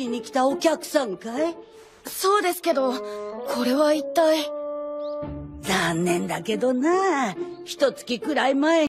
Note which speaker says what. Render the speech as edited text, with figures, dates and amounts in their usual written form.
Speaker 1: りに来たお客さんかい？
Speaker 2: そうですけど、これは一体。
Speaker 1: 残念だけどな、1月くらい前